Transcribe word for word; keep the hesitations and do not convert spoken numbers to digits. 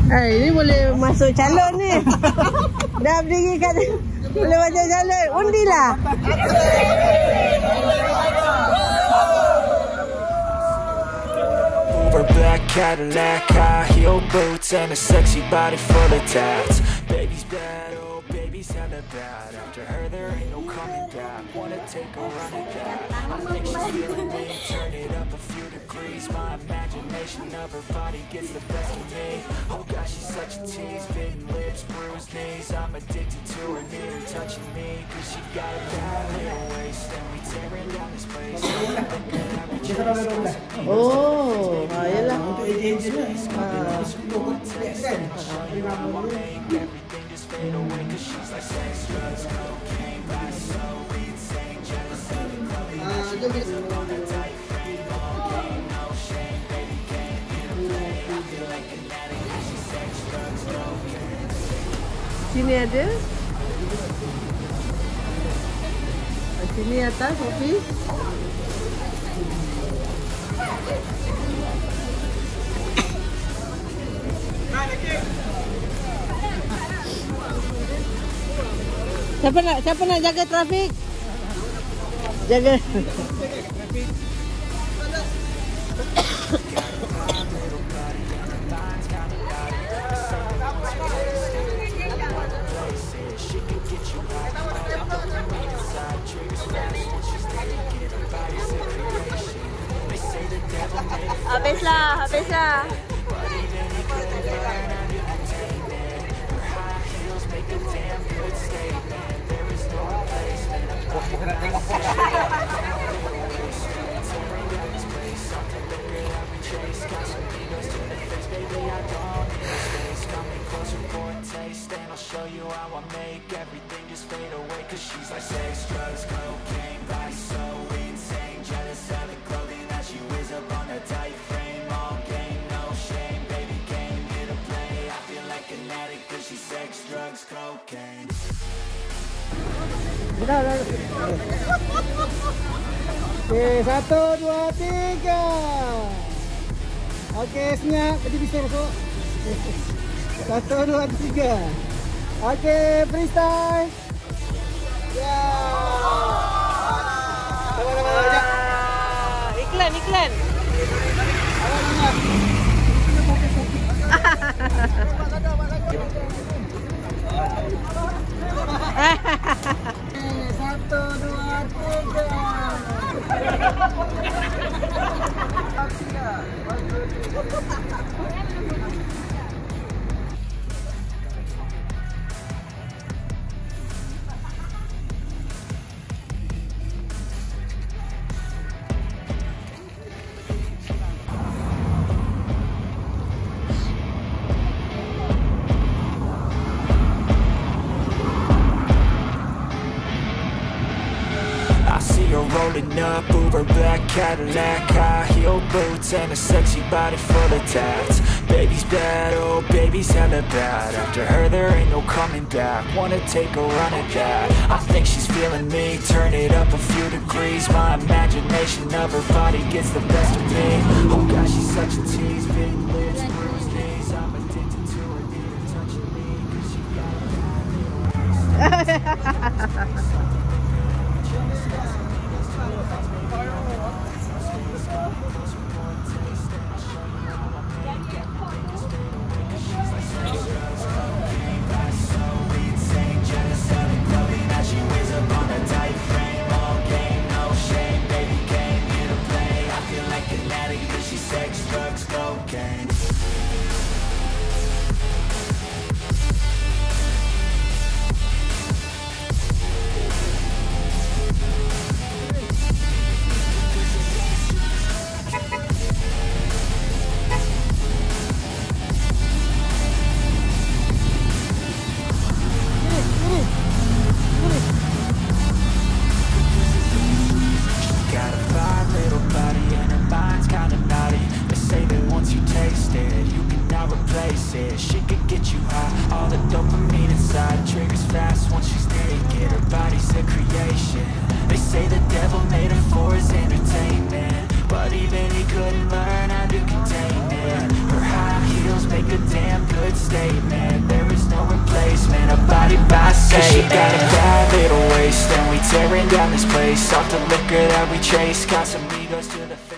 Eh, ini boleh masuk calon ni. Dah berdiri kat boleh masuk calon. Undilah. Her black Cadillac, high heel boots, and a sexy body full of tats. Baby's bad, oh baby's hella bad. After her there ain't no coming back. Wanna take a run at that. I think she's feeling me, turn it up a few degrees. My imagination of her body gets the best of me. Oh gosh, she's such a tease, bitten lips, bruised knees. I'm addicted to her, near her touching me. Cause she got a bad little waist, and we tearing down this place. Oh, ayolah. Untuk agent ni, Ah. sepuluh kan? lima puluh. Sini ada. Sini atas office. Siapa nak siapa nak jaga trafik? Jaga. Habislah, habislah. Show you how I make everything just fade away. Cause she's like sex, drugs, cocaine, body so insane. Jealous of the clothing that she wears up on a tight frame. All game, no shame, baby came here to play. I feel like an addict cause she's sex, drugs, cocaine. Dah, dah. Okey, satu, dua, tiga. Okey, senyap. Jadi bisa masuk. Satu, dua, tiga. Okey, freestyle. Ya. Sama-sama aja. Iklan, iklan. Satu, dua, tiga. Rolling up, Uber black Cadillac, high heel boots, and a sexy body full of tats. Baby's bad, oh baby's hella bad. After her there ain't no coming back. Wanna take a run at that. I think she's feeling me, turn it up a few degrees. My imagination of her body gets the best of me. Oh gosh, she's such a tease, big lips, bruised knees. I'm addicted to her, need her touching me. Cause she got a bad little statement. There is no replacement, a body by say. She got a bad little waist, and we tearing down this place off the liquor that we chase. Got some egos to the